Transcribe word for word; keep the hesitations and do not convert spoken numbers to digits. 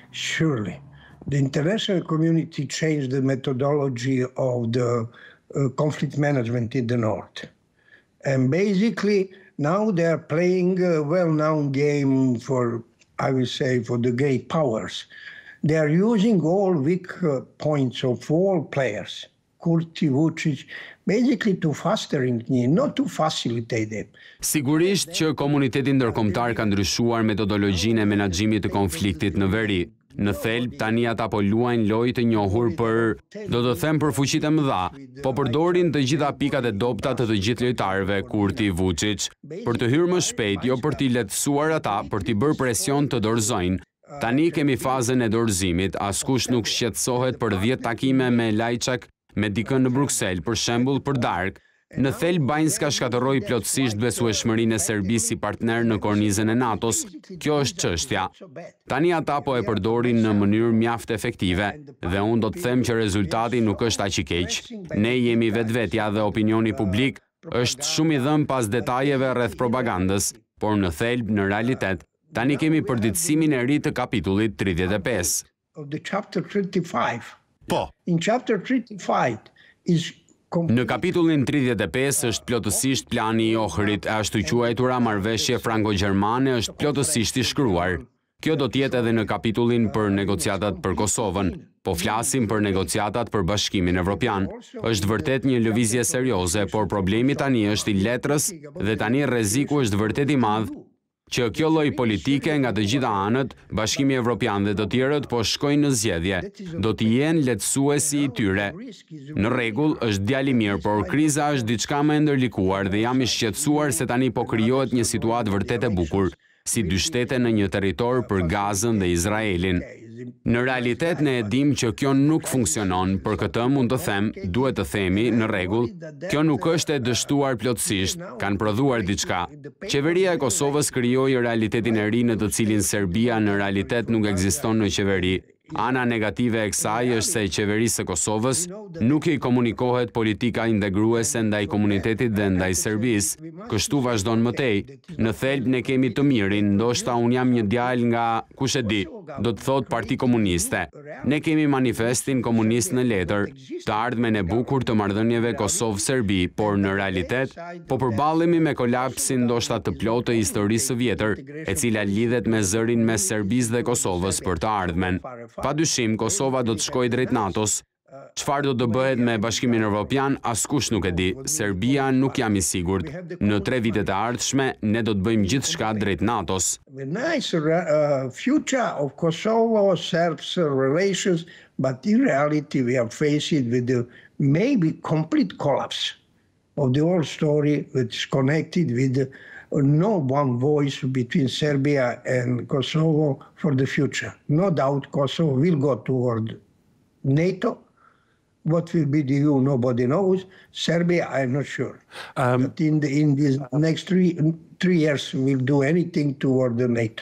Surely. The international community changed the methodology of the uh, conflict management in the north. And basically, now they are playing a well-known game for, I will say, for the great powers. They are using all weak uh, points of all players, Kurti, Vučić, basically to fostering, not to facilitate them. Sigurisht që komuniteti ndërkombëtar ka ndryshuar metodologjinë e menaxhimit të konfliktit në veri. Në thelb, tani ata po luajnë lojë të njohur për, do të them, për fuqitë e mëdha, po përdorin të gjitha pikat e dobta të të gjithë lojtarëve, Kurti, Vučić, për të hyrë më shpejt, jo për t'i lehtësuar ata, për t'i bërë presion të dorëzojnë. Tani kemi fazën e dorëzimit, askush nuk shqetësohet për dhjetë takime me Lajçak, me dikën në Bruksel, për shembull për darkë. Në thelb, Banjska shkatërroi plotësisht besueshmërinë e Serbisë si partner në kornizën e NATO-s. Kjo është çështja. Tani ata po e përdorin në mënyrë mjaft efektive dhe unë do të them që rezultati nuk është aq i keq. Ne jemi vetvetja dhe opinioni publik është shumë i dhënë pas detajeve rreth propagandës, por në thelb, në realitet, tani kemi përditësimin e ri të kapitullit tridhjetë e pesë. Of the chapter thirty-five. Po. In chapter thirty-five is Në kapitullin tridhjetë e pesë është plotësisht plani i Ohrit, e ashtu quajtura marrëveshje franko-gjermane është plotësisht i shkruar. Kjo do t'jetë edhe në kapitullin për negociatat për Kosovën, po flasim për negociatat për Bashkimin Evropian. Është vërtet një lëvizje serioze, por problemi tani është i letrës dhe tani rreziku është vërtet i madh që kjo lloj politike nga të gjitha anët, Bashkimi Evropian dhe të tjerët po shkojnë në zgjedhje, do të jenë lehtësuesi i tyre. Në rregull, është djalë i mirë, por kriza është diçka më e ndërlikuar dhe jam i shqetësuar se tani po krijohet një situatë vërtet e bukur, si dy shtete në një territor për Gazën dhe Izraelin. Në realitet ne e dim që kjo nuk funksionon, për këtë mund të them, duhet të themi, në rregull, kjo nuk është e dështuar plotësisht, kanë prodhuar diçka. Qeveria e Kosovës krijoi realitetin e ri në të cilin Serbia në realitet nuk ekziston në qeveri. Ana negative e kësaj është se qeverisë së Kosovës nuk i komunikohet politika integruese ndaj komunitetit dhe ndaj Serbisë, kështu vazhdon mëtej. Në thelb ne kemi të mirin, ndoshta unë jam një djalë nga, kush e di, do të thot Parti Komuniste. Ne kemi manifestin komunist në letër, të ardhmen e bukur të marrëdhënieve Kosovë-Serbi, por në realitet po përballemi me kolapsin ndoshta të plotë të historisë së vjetër, e cila lidhet me zërin mes Serbisë dhe Kosovës për të ardhmen. Pa dyshim, Kosova do të shkojë drejt NATO-s. Çfarë do të bëhet me Bashkimin Evropian, askush nuk e di. Serbia nuk jam i sigurt. Në tre vitet e ardhshme, ne do të bëjmë gjithçka drejt NATO-s. A nice uh, future of Kosovo-Serbs relations, but in reality we are faced with the maybe complete collapse of the whole story, which is connected with the no one voice between Serbia and Kosovo for the future. No doubt Kosovo will go toward NATO. What will be the E U, nobody knows. Serbia, I'm not sure. Um, but in, the, in these next three, three years, we'll do anything toward the NATO.